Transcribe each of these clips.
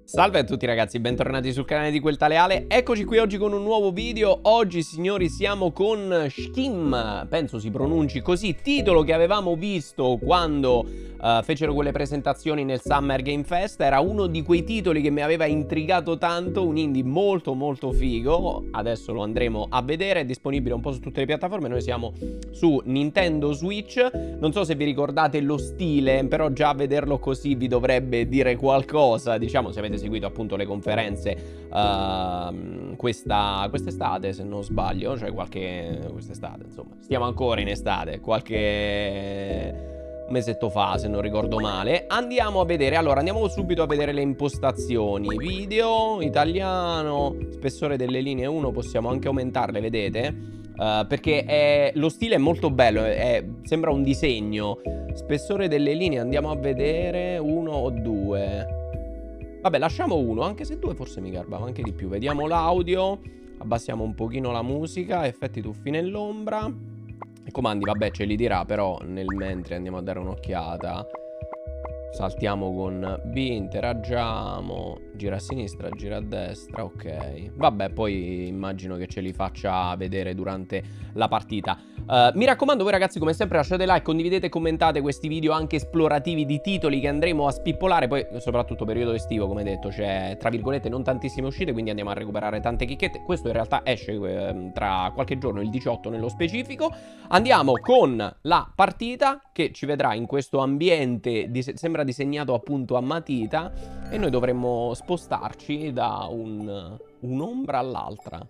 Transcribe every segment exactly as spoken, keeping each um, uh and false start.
Salve a tutti ragazzi, bentornati sul canale di Quel Tale Ale. Eccoci qui oggi con un nuovo video. Oggi signori siamo con Shkim, penso si pronunci così, titolo che avevamo visto quando uh, fecero quelle presentazioni nel Summer Game Fest. Era uno di quei titoli che mi aveva intrigato tanto, un indie molto molto figo. Adesso lo andremo a vedere, è disponibile un po' su tutte le piattaforme. Noi siamo su Nintendo Switch. Non so se vi ricordate lo stile, però già vederlo così vi dovrebbe dire qualcosa. Diciamo, se avete seguito appunto le conferenze uh, questa quest'estate, se non sbaglio, cioè qualche quest'estate, insomma, stiamo ancora in estate, qualche mesetto fa, se non ricordo male. Andiamo a vedere, allora andiamo subito a vedere le impostazioni. Video, italiano, spessore delle linee uno, possiamo anche aumentarle, vedete? Uh, perché è, lo stile è molto bello, è, è, sembra un disegno. Spessore delle linee, andiamo a vedere uno o due. Vabbè, lasciamo uno, anche se due forse mi garbava anche di più. Vediamo l'audio, abbassiamo un pochino la musica, effetti tuffi nell'ombra. I comandi, vabbè, ce li dirà, però nel mentre andiamo a dare un'occhiata. Saltiamo con B, interagiamo, gira a sinistra, gira a destra, ok. Vabbè, poi immagino che ce li faccia vedere durante la partita. Uh, mi raccomando, voi ragazzi, come sempre lasciate like, condividete e commentate questi video anche esplorativi di titoli che andremo a spippolare. Poi soprattutto periodo estivo, come detto, c'è tra virgolette non tantissime uscite, quindi andiamo a recuperare tante chicchette. Questo in realtà esce eh, tra qualche giorno, il diciotto nello specifico. Andiamo con la partita che ci vedrà in questo ambiente, dis sembra disegnato appunto a matita, e noi dovremmo spostarci da un, un'ombra all'altra.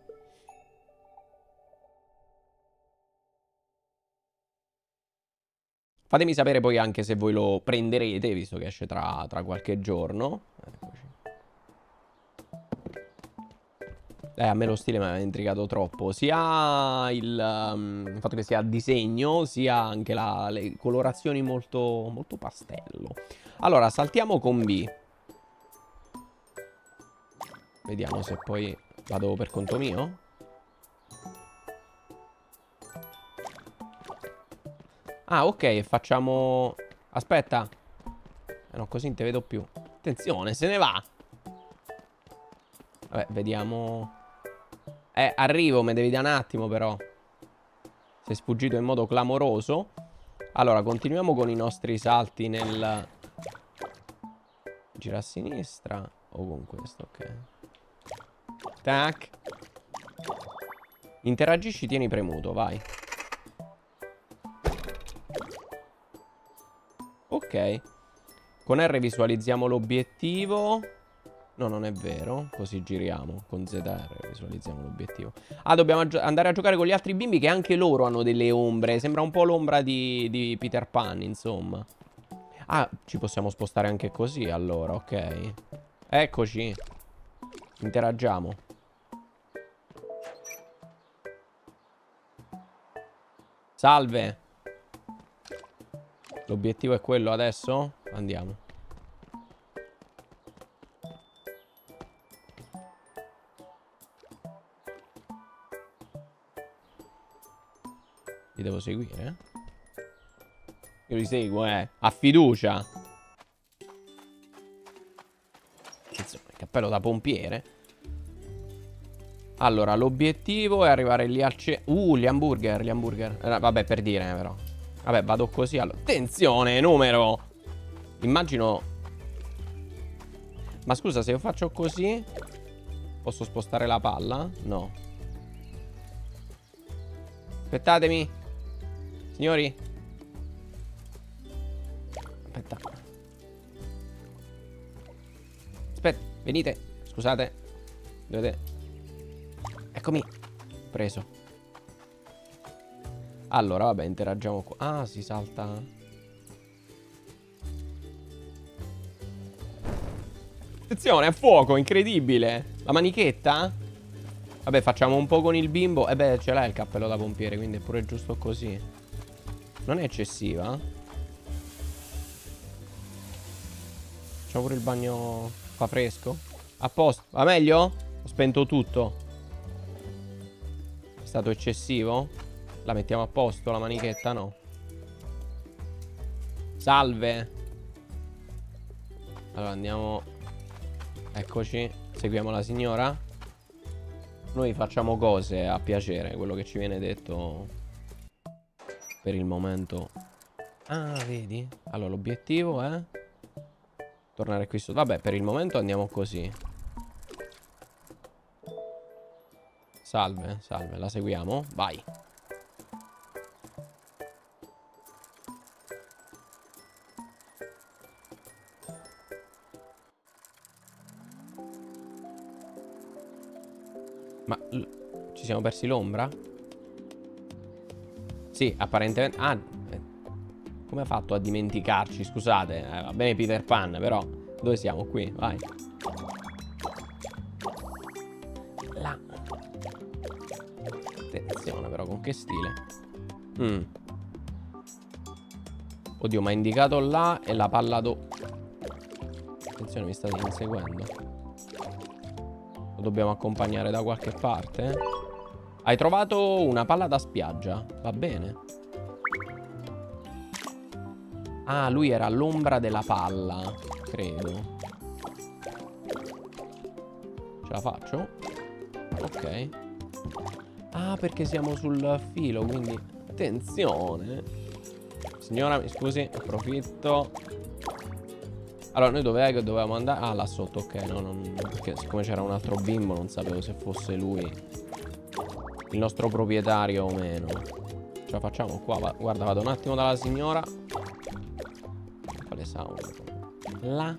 Fatemi sapere poi anche se voi lo prenderete, visto che esce tra, tra qualche giorno. Eccoci. Eh, a me lo stile mi ha intrigato troppo. Sia il, um, il fatto che sia a disegno, sia anche la, le colorazioni molto, molto pastello. Allora, saltiamo con B. Vediamo se poi vado per conto mio. Ah, ok, facciamo... Aspetta. Eh no, così non te vedo più. Attenzione, se ne va. Vabbè, vediamo... Eh, arrivo, me devi dare un attimo però. Sei sfuggito in modo clamoroso. Allora, continuiamo con i nostri salti nel... Gira a sinistra. O con questo, ok. Tac. Interagisci, tieni premuto, vai. Ok. Con R visualizziamo l'obiettivo. No, non è vero. Così giriamo. Con Z R visualizziamo l'obiettivo. Ah, dobbiamo andare a giocare con gli altri bimbi che anche loro hanno delle ombre. Sembra un po' l'ombra di, di Peter Pan, insomma. Ah, ci possiamo spostare anche così, allora, ok. Eccoci. Interagiamo. Salve. L'obiettivo è quello adesso? Andiamo. Li devo seguire? Io li seguo, eh. A fiducia. Attenzione, cappello da pompiere. Allora, l'obiettivo è arrivare lì al ce... Uh, gli hamburger, gli hamburger. Eh, vabbè, per dire, però. Vabbè, vado così, allora. Attenzione, numero. Immagino... Ma scusa, se io faccio così posso spostare la palla? No. Aspettatemi. Signori. Aspetta. Aspetta, venite. Scusate. Dovete... Eccomi. Preso. Allora, vabbè, interagiamo qua. Ah, si salta. Attenzione, a fuoco, incredibile. La manichetta? Vabbè, facciamo un po' con il bimbo. E eh beh, ce l'ha il cappello da pompiere, quindi è pure giusto così. Non è eccessiva. Facciamo pure il bagno. Fa fresco. A posto. Va meglio? Ho spento tutto. È stato eccessivo? La mettiamo a posto la manichetta? No. Salve. Allora andiamo Eccoci. Seguiamo la signora. Noi facciamo cose a piacere, quello che ci viene detto per il momento. Ah, vedi? Allora, l'obiettivo è tornare qui su. Vabbè, per il momento andiamo così. Salve, salve, la seguiamo? Vai. Ma ci siamo persi l'ombra? Sì, apparentemente... Ah, eh, come ha fatto a dimenticarci? Scusate, eh, va bene Peter Pan, però dove siamo? Qui, vai. Là. Attenzione però, con che stile? Mm. Oddio, mi ha indicato là e la palla do... Attenzione, mi state inseguendo. Lo dobbiamo accompagnare da qualche parte? Hai trovato una palla da spiaggia. Va bene. Ah, lui era all'ombra della palla, credo. Ce la faccio? Ok. Ah, perché siamo sul filo, quindi... Attenzione. Signora, mi scusi, approfitto. Allora, noi dov'è che dovevamo andare? Ah, là sotto, ok. No, non... Perché siccome c'era un altro bimbo, non sapevo se fosse lui il nostro proprietario o meno. Ce la facciamo qua? Va... Guarda, vado un attimo dalla signora. Quale sound? Là.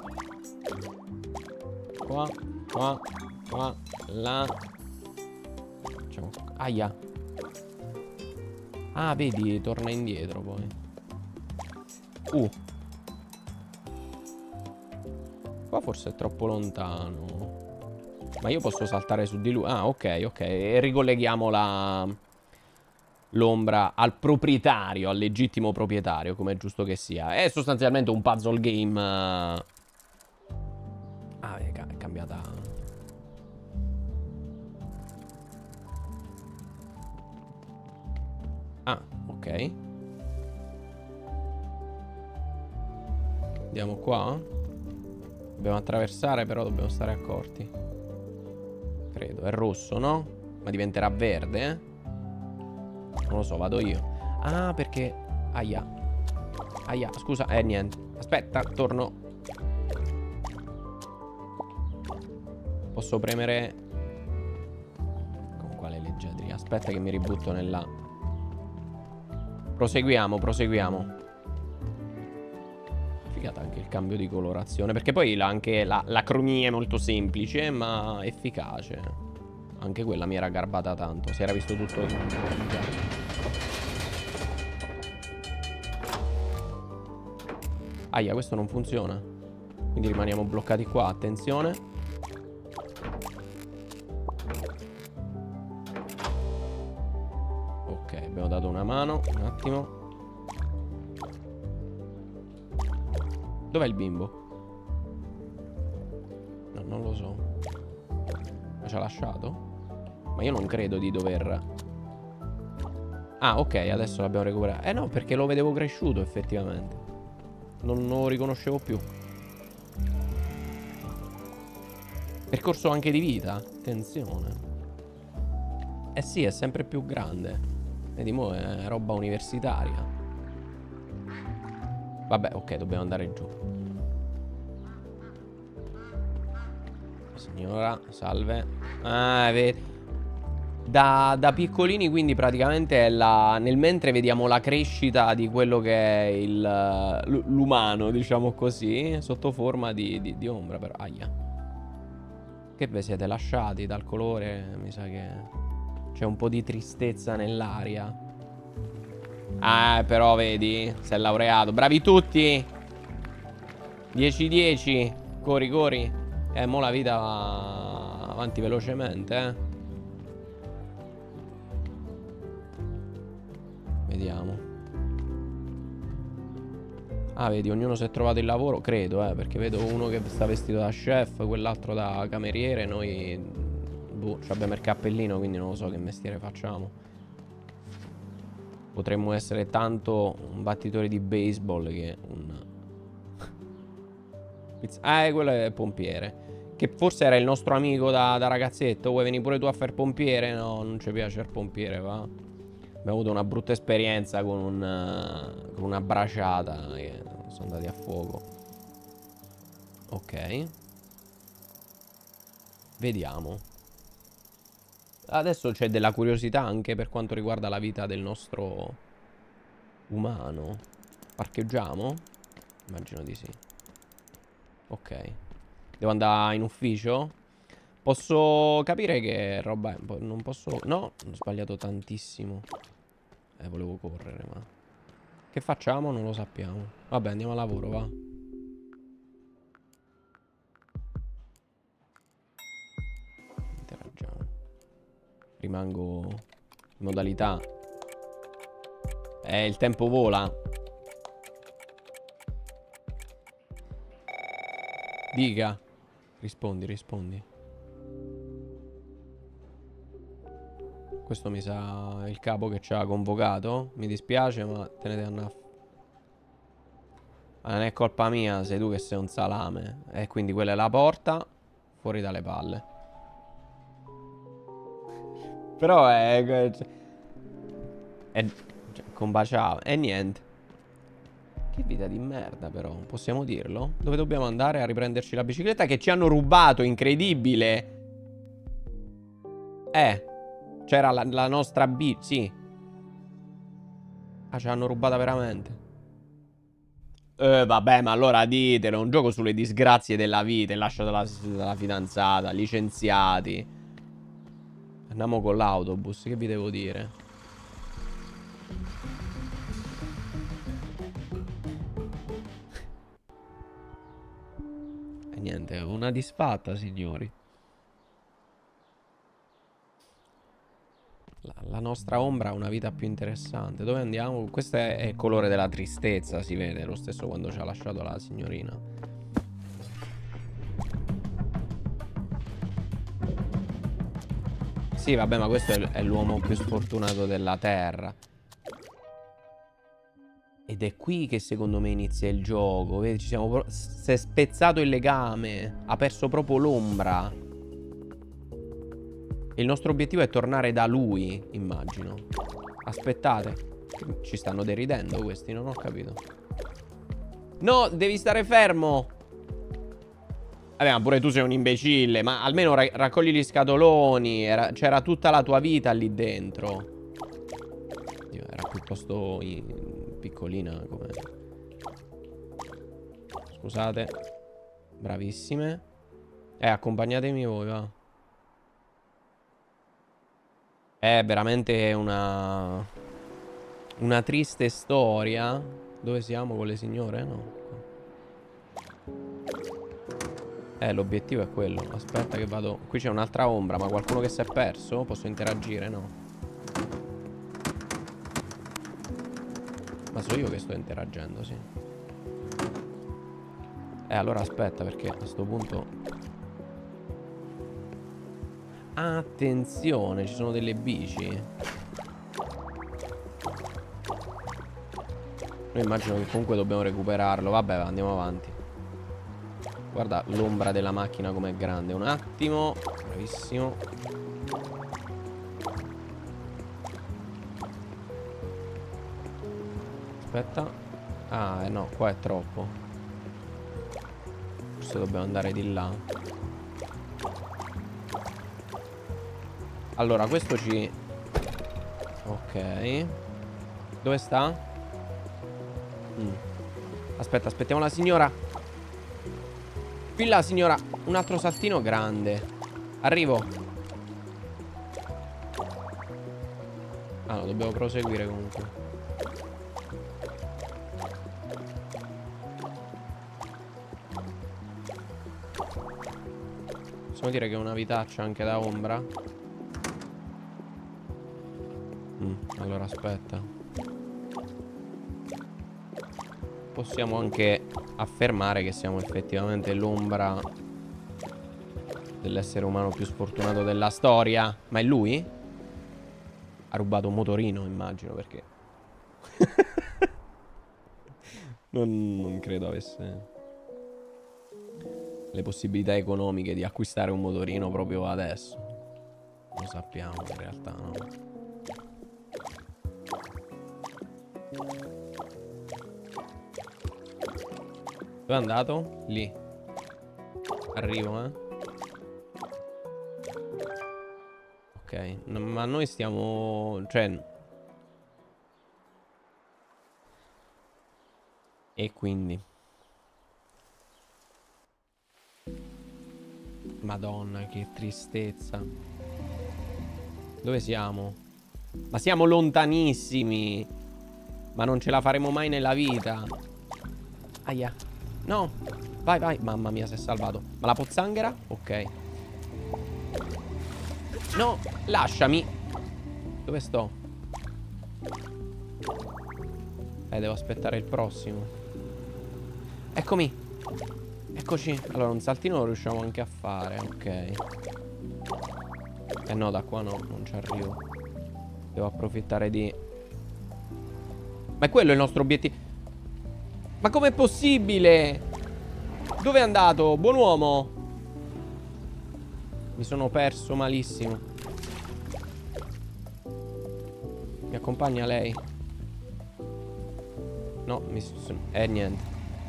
Qua, qua, qua, là. Facciamo... Aia. Ah, vedi, torna indietro poi. Uh. Qua forse è troppo lontano. Ma io posso saltare su di lui. Ah, ok, ok. E ricolleghiamo la... l'ombra al proprietario, al legittimo proprietario, come è giusto che sia. È sostanzialmente un puzzle game. Ah, è cambiata. Ah, ok. Andiamo qua. Dobbiamo attraversare, però dobbiamo stare accorti. Credo, è rosso, no? Ma diventerà verde, eh? Non lo so, vado io. Ah, perché... Aia. Aia, scusa, eh, niente. Aspetta, torno. Posso premere... Con quale leggiadria? Aspetta che mi ributto nella... Proseguiamo, proseguiamo. Figata anche il cambio di colorazione. Perché poi la, anche la, la cromia è molto semplice, ma efficace. Anche quella mi era garbata tanto. Si era visto tutto... Aia, questo non funziona. Quindi rimaniamo bloccati qua. Attenzione. Ok, abbiamo dato una mano. Un attimo. Dov'è il bimbo? No, non lo so. Ma ci ha lasciato? Ma io non credo di dover... Ah, ok, adesso l'abbiamo recuperato. Eh no, perché lo vedevo cresciuto effettivamente. Non, non lo riconoscevo più. Percorso anche di vita. Attenzione. Eh sì, è sempre più grande. Vedi, mo' è roba universitaria. Vabbè, ok, dobbiamo andare giù. Signora, salve. Ah, vedi. Da, da piccolini, quindi praticamente è la... Nel mentre vediamo la crescita di quello che è il l'umano, diciamo così, sotto forma di, di, di ombra, però. Aia. Che vi siete lasciati dal colore? Mi sa che c'è un po' di tristezza nell'aria. Ah, però vedi, si è laureato. Bravi tutti. dieci dieci. Corri, corri. Eh, mo la vita va avanti velocemente, eh. Vediamo. Ah, vedi, ognuno si è trovato il lavoro. Credo, eh, perché vedo uno che sta vestito da chef, quell'altro da cameriere. Noi, boh, abbiamo il cappellino, quindi non lo so che mestiere facciamo. Potremmo essere tanto un battitore di baseball che un... Eh, quello è pompiere. Che forse era il nostro amico da, da ragazzetto. Vuoi venire pure tu a fare il pompiere? No, non ci piace il pompiere, va. Abbiamo avuto una brutta esperienza con, un, con una braciata e sono andati a fuoco. Ok. Vediamo. Adesso c'è della curiosità anche per quanto riguarda la vita del nostro umano. Parcheggiamo? Immagino di sì. Ok. Devo andare in ufficio? Posso capire che roba è? Non posso... No, ho sbagliato tantissimo. Eh, volevo correre, ma... Che facciamo? Non lo sappiamo. Vabbè, andiamo al lavoro, va. Interagiamo. Rimango in modalità. Eh, il tempo vola. Dica. Rispondi, rispondi. Questo mi sa il capo che ci ha convocato. Mi dispiace, ma tenete a naff. Ma non è colpa mia, sei tu che sei un salame. E quindi quella è la porta. Fuori dalle palle. Però è... È... Cioè, combaciava. E niente. Che vita di merda però. Possiamo dirlo? Dove dobbiamo andare a riprenderci la bicicletta che ci hanno rubato? Incredibile. Eh. C'era la, la nostra bici. Sì. Ah, ce l'hanno rubata veramente. Eh, vabbè, ma allora ditelo. Un gioco sulle disgrazie della vita. Lasciato dalla, dalla fidanzata. Licenziati. Andiamo con l'autobus. Che vi devo dire? E niente, una disfatta, signori. La, la nostra ombra ha una vita più interessante. Dove andiamo? Questo è, è il colore della tristezza, si vede. Lo stesso quando ci ha lasciato la signorina. Sì, vabbè, ma questo è, è l'uomo più sfortunato della terra. Ed è qui che secondo me inizia il gioco. Vedi, ci siamo pro... Si è spezzato il legame. Ha perso proprio l'ombra. Il nostro obiettivo è tornare da lui, immagino. Aspettate. Ci stanno deridendo questi, non ho capito. No, devi stare fermo. Vabbè, ma pure tu sei un imbecille. Ma almeno ra raccogli gli scatoloni. C'era tutta la tua vita lì dentro. Dio, era piuttosto piccolina come... Scusate. Bravissime. Eh, accompagnatemi voi, va. È veramente una... Una triste storia. Dove siamo con le signore? No. Eh, l'obiettivo è quello. Aspetta che vado... Qui c'è un'altra ombra, ma qualcuno che si è perso? Posso interagire? No. Ma so io che sto interagendo, sì. Eh, allora aspetta, perché a sto punto... Attenzione, ci sono delle bici. Noi immagino che comunque dobbiamo recuperarlo. Vabbè, andiamo avanti. Guarda l'ombra della macchina com'è grande. Un attimo. Bravissimo. Aspetta. Ah, eh no, qua è troppo. Forse dobbiamo andare di là. Allora, questo ci... Ok. Dove sta? Mm. Aspetta, aspettiamo la signora. Qui la signora. Un altro saltino grande. Arrivo. Ah no, dobbiamo proseguire comunque. Possiamo dire che è una vitaccia anche da ombra? Mm, allora aspetta. Possiamo anche affermare che siamo effettivamente l'ombra dell'essere umano più sfortunato della storia. Ma è lui? Ha rubato un motorino, immagino, perché non, non credo avesse... le possibilità economiche di acquistare un motorino proprio adesso. Lo sappiamo in realtà, no? Dove è andato? Lì. Arrivo, eh. Ok, no, ma noi stiamo... Cioè... E quindi... Madonna, che tristezza. Dove siamo? Ma siamo lontanissimi. Ma non ce la faremo mai nella vita. Aia. No. Vai, vai. Mamma mia, si è salvato. Ma la pozzanghera? Ok. No, lasciami. Dove sto? Eh, devo aspettare il prossimo. Eccomi. Eccoci. Allora, un saltino lo riusciamo anche a fare. Ok. Eh no, da qua no, non ci arrivo. Devo approfittare di... Ma è quello il nostro obiettivo. Ma com'è possibile? Dove è andato? Buon uomo. Mi sono perso malissimo. Mi accompagna lei? No, mi sono... Eh, niente.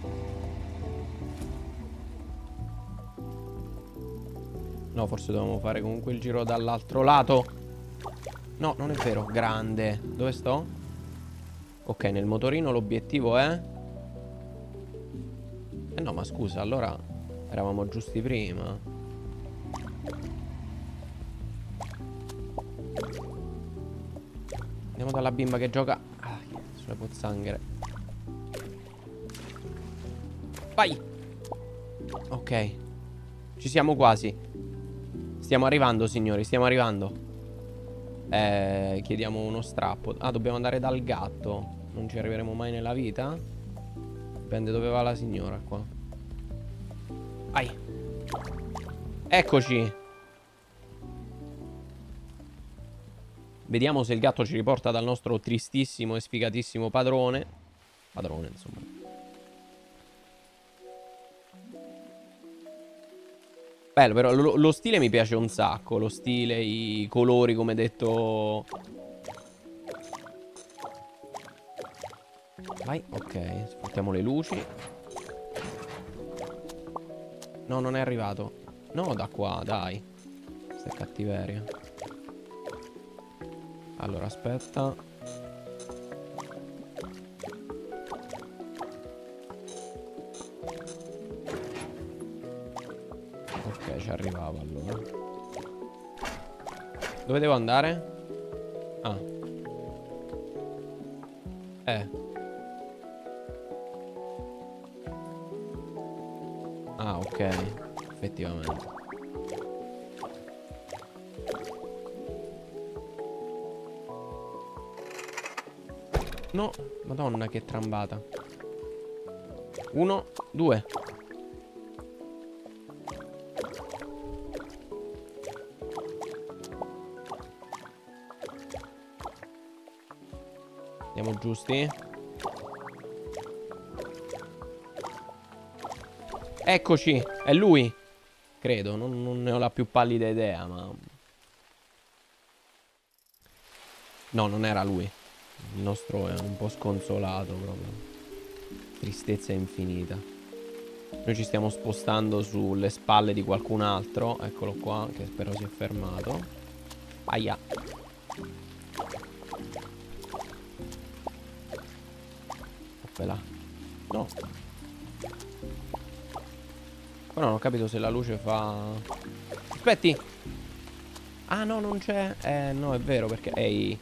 No, forse dovevamo fare comunque il giro dall'altro lato. No, non è vero. Grande. Dove sto? Ok, nel motorino l'obiettivo è... Eh no, ma scusa, allora eravamo giusti prima. Andiamo dalla bimba che gioca ah, sulle pozzanghere. Vai. Ok. Ci siamo quasi. Stiamo arrivando, signori, stiamo arrivando. Eh, chiediamo uno strappo. Ah, dobbiamo andare dal gatto. Non ci arriveremo mai nella vita. Dipende dove va la signora qua. Vai. Eccoci. Vediamo se il gatto ci riporta dal nostro tristissimo e sfigatissimo padrone. Padrone, insomma. Bello, però lo, lo stile mi piace un sacco. Lo stile, i colori, come detto. Vai, ok. Sfruttiamo le luci. No, non è arrivato. No, da qua, dai. Questa è cattiveria. Allora, aspetta. Ok, ci arrivavo allora. Dove devo andare? Ah. Eh. Ah, ok. Effettivamente. No, madonna che trambata. Uno, due. Andiamo giusti. Eccoci, è lui. Credo, non, non ne ho la più pallida idea, ma... No, non era lui. Il nostro è un po' sconsolato proprio. Tristezza infinita. Noi ci stiamo spostando sulle spalle di qualcun altro. Eccolo qua, che spero si è fermato. Aia. Oppela. No. Però non ho capito se la luce fa... Aspetti. Ah no, non c'è. Eh no, è vero perché... Ehi.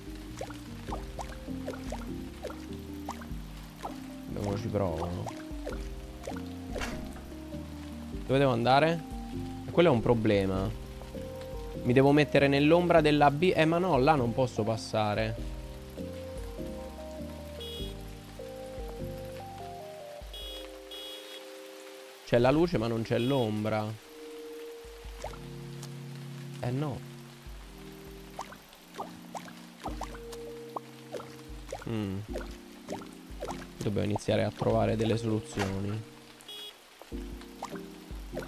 Dove ci provano. Dove devo andare? E quello è un problema. Mi devo mettere nell'ombra della B. Eh ma no, là non posso passare. C'è la luce ma non c'è l'ombra. Eh no. Mm. Dobbiamo iniziare a trovare delle soluzioni.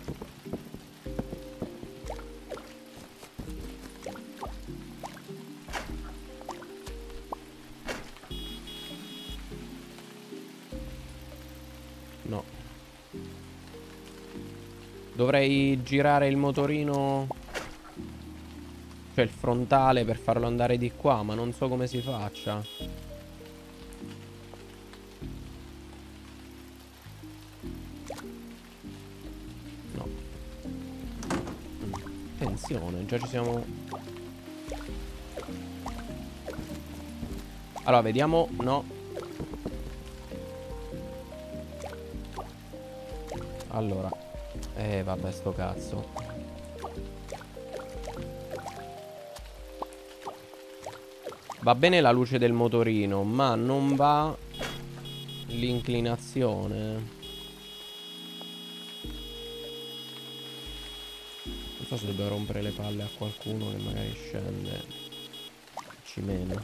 Dovrei girare il motorino, cioè il frontale, per farlo andare di qua, ma non so come si faccia. No. Attenzione, già ci siamo. Allora, vediamo. No. Allora. Eh, vabbè, sto cazzo. Va bene la luce del motorino, ma non va l'inclinazione. Non so se dobbiamo rompere le palle a qualcuno che magari scende. Ci meno.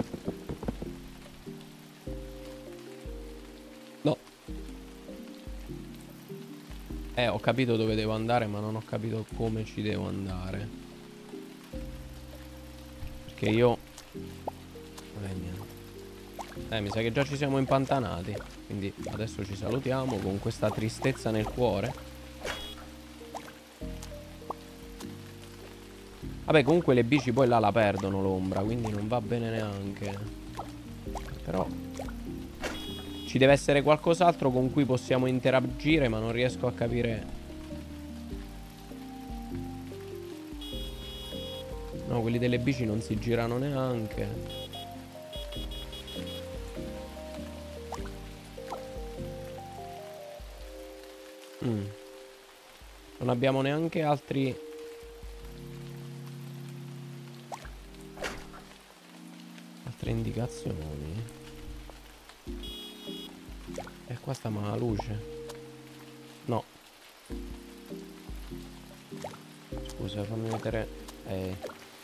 No. Eh, ho capito dove devo andare, ma non ho capito come ci devo andare. Perché io... Eh, niente. Eh, mi sa che già ci siamo impantanati. Quindi adesso ci salutiamo con questa tristezza nel cuore. Vabbè, comunque le bici poi là la perdono l'ombra, quindi non va bene neanche. Però ci deve essere qualcos'altro con cui possiamo interagire, ma non riesco a capire. No, quelli delle bici non si girano neanche. Mm. Non abbiamo neanche altri... altre indicazioni. E qua sta ma la luce. No. Scusa, fammi vedere. Eh.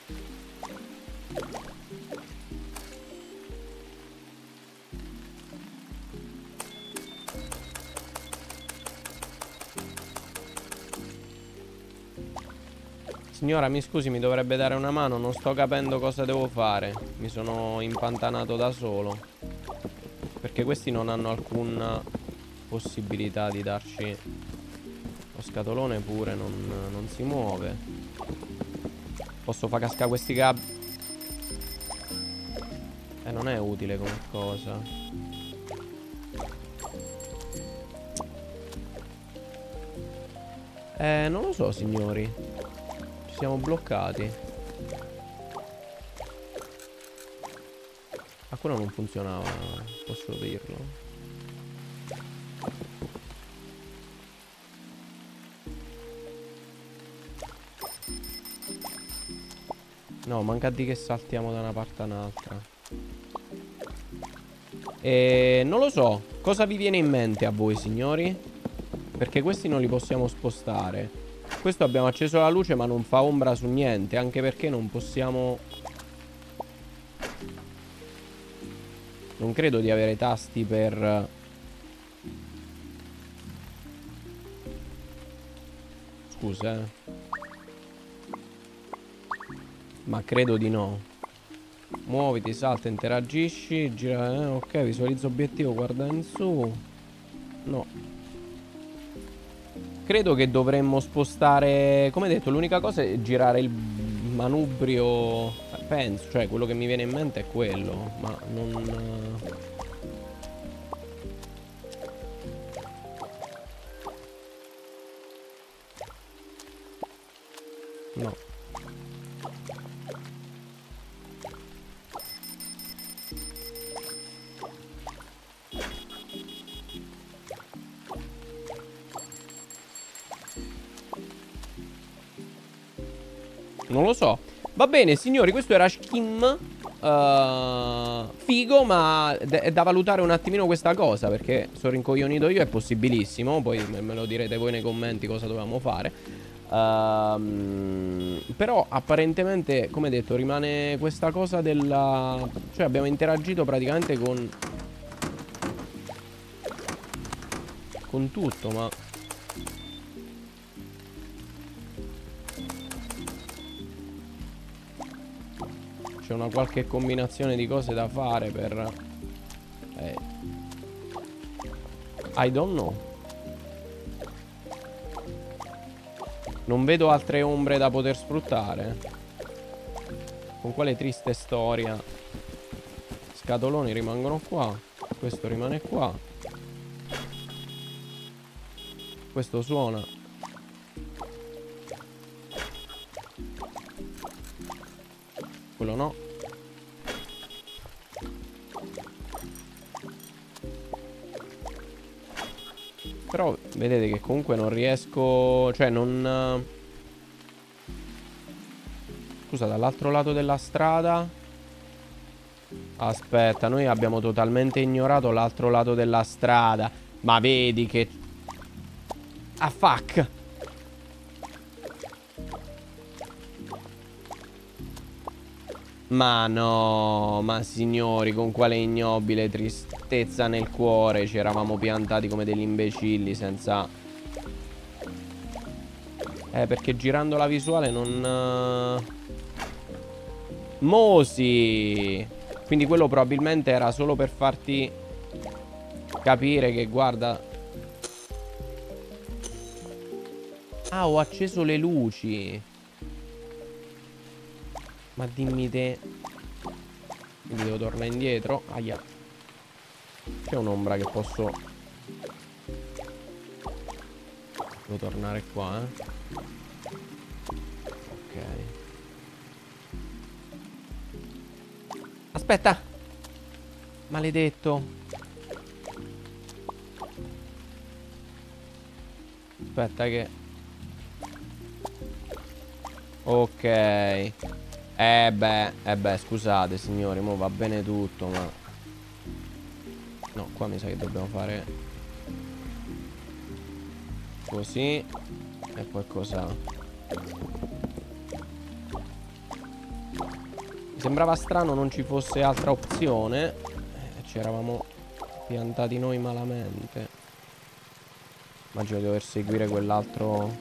Signora, mi scusi, mi dovrebbe dare una mano. Non sto capendo cosa devo fare. Mi sono impantanato da solo. Perché questi non hanno alcuna possibilità di darci. Lo scatolone pure non, non si muove. Posso far cascare questi cabi. Eh, non è utile come cosa. Eh, non lo so, signori. Ci siamo bloccati. Ah, quello non funzionava. Posso dirlo. No, manca di che saltiamo da una parte all'altra. E non lo so. Cosa vi viene in mente a voi, signori? Perché questi non li possiamo spostare. Questo abbiamo acceso la luce, ma non fa ombra su niente. Anche perché non possiamo... Non credo di avere tasti per... Scusa, eh. Ma credo di no. Muoviti, salta, interagisci, gira, eh, ok, visualizza obiettivo, guarda in su. No. Credo che dovremmo spostare... Come detto, l'unica cosa è girare il manubrio. Penso, cioè quello che mi viene in mente è quello. Ma non... No. Non lo so. Va bene, signori, questo era Skim. uh, Figo, ma è da valutare un attimino questa cosa, perché sono rincoglionito io, è possibilissimo. Poi me lo direte voi nei commenti cosa dovevamo fare. uh, Però apparentemente, come detto, rimane questa cosa della... Cioè abbiamo interagito praticamente con... Con tutto, ma... C'è una qualche combinazione di cose da fare per... Eh. I don't know. Non vedo altre ombre da poter sfruttare. Con quale triste storia. Scatoloni rimangono qua. Questo rimane qua. Questo suona. Quello no. Però vedete che comunque non riesco. Cioè non. Scusa, dall'altro lato della strada. Aspetta, noi abbiamo totalmente ignorato l'altro lato della strada. Ma vedi che. Ah fuck. Ma no, ma signori, con quale ignobile tristezza nel cuore ci eravamo piantati come degli imbecilli senza... Eh, perché girando la visuale non... Mosi! Quindi quello probabilmente era solo per farti capire che, guarda... Ah, ho acceso le luci. Ma dimmi te. Quindi devo tornare indietro. Aia. C'è un'ombra che posso. Devo tornare qua, eh. Ok. Aspetta. Maledetto. Aspetta che. Ok. Eh beh, eh beh, scusate signori, mo va bene tutto, ma... No, qua mi sa che dobbiamo fare... Così. E poi cosa? Mi sembrava strano non ci fosse altra opzione. eh, Ci eravamo piantati noi malamente. Immagino di dover seguire quell'altro...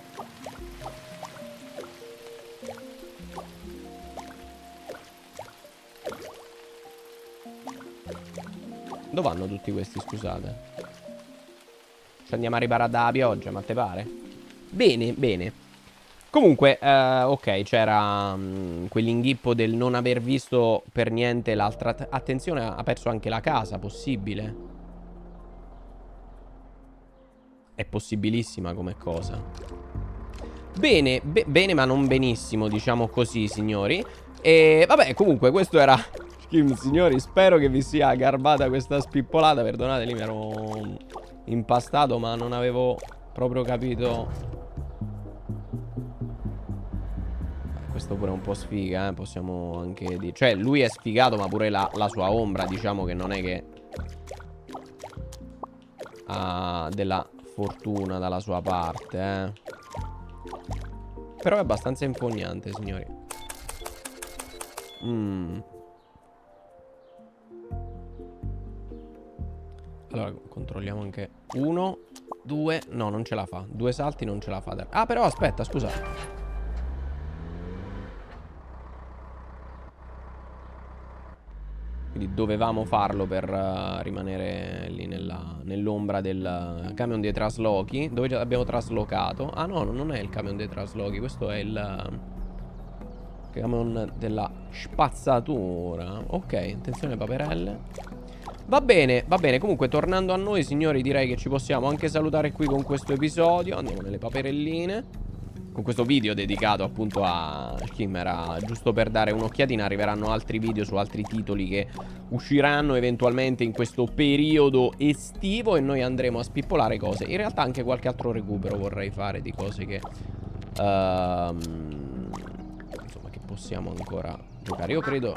Dove vanno tutti questi, scusate? Ci andiamo a riparare dalla pioggia, ma te pare? Bene, bene. Comunque, eh, ok, c'era um, quell'inghippo del non aver visto per niente l'altra... Attenzione, ha perso anche la casa, possibile? È possibilissima come cosa. Bene, be bene ma non benissimo, diciamo così, signori. E vabbè, comunque, questo era... Signori, spero che vi sia garbata questa spippolata. Perdonate, lì mi ero impastato, ma non avevo proprio capito. Questo pure è un po' sfiga, eh? Possiamo anche dire. Cioè, lui è sfigato, ma pure la, la sua ombra, diciamo che non è che ha della fortuna dalla sua parte, eh? Però è abbastanza infognante, signori. Mmm. Allora, controlliamo anche. Uno, due. No, non ce la fa. Due salti non ce la fa. Ah, però aspetta, scusa. Quindi dovevamo farlo per uh, rimanere lì nell'ombra del camion dei traslochi. Dove già abbiamo traslocato. Ah no, non è il camion dei traslochi. Questo è il uh, camion della spazzatura. Ok, attenzione paperelle. Va bene, va bene. Comunque, tornando a noi, signori, direi che ci possiamo anche salutare qui con questo episodio. Andiamo nelle paperelline. Con questo video dedicato appunto a Chimera, giusto per dare un'occhiatina. Arriveranno altri video su altri titoli che usciranno eventualmente in questo periodo estivo, e noi andremo a spippolare cose. In realtà anche qualche altro recupero vorrei fare di cose che uh, insomma, che possiamo ancora giocare. Io credo...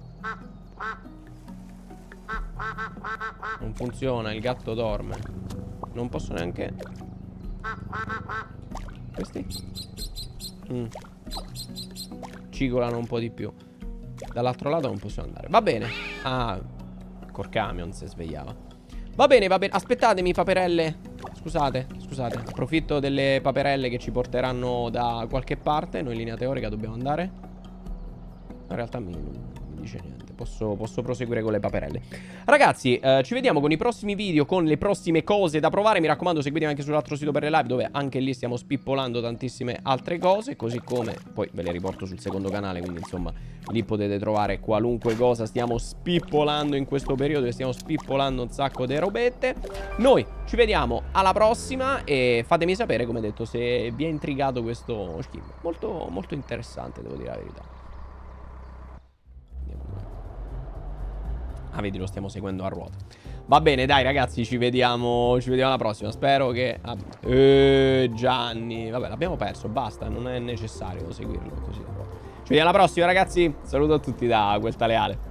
Non funziona, il gatto dorme. Non posso neanche... Questi? Mm. Cigolano un po' di più. Dall'altro lato non possiamo andare. Va bene. Ah, col camion si svegliava. Va bene, va bene. Aspettatemi, paperelle. Scusate, scusate. Approfitto delle paperelle che ci porteranno da qualche parte. Noi in linea teorica dobbiamo andare. In realtà mi, mi dice niente. Posso, posso proseguire con le paperelle. Ragazzi, eh, ci vediamo con i prossimi video, con le prossime cose da provare. Mi raccomando, seguitemi anche sull'altro sito per le live, dove anche lì stiamo spippolando tantissime altre cose. Così come, poi ve le riporto sul secondo canale, quindi insomma lì potete trovare qualunque cosa stiamo spippolando in questo periodo, e stiamo spippolando un sacco di robette. Noi ci vediamo alla prossima e fatemi sapere, come detto, se vi è intrigato questo skin. Molto, molto interessante, devo dire la verità. Ah, vedi, lo stiamo seguendo a ruota. Va bene, dai ragazzi, ci vediamo, ci vediamo alla prossima. Spero che... Ah, eh, Gianni. Vabbè, l'abbiamo perso, basta, non è necessario seguirlo così a ruota. Ci vediamo alla prossima, ragazzi. Saluto a tutti da Quel Tale Ale.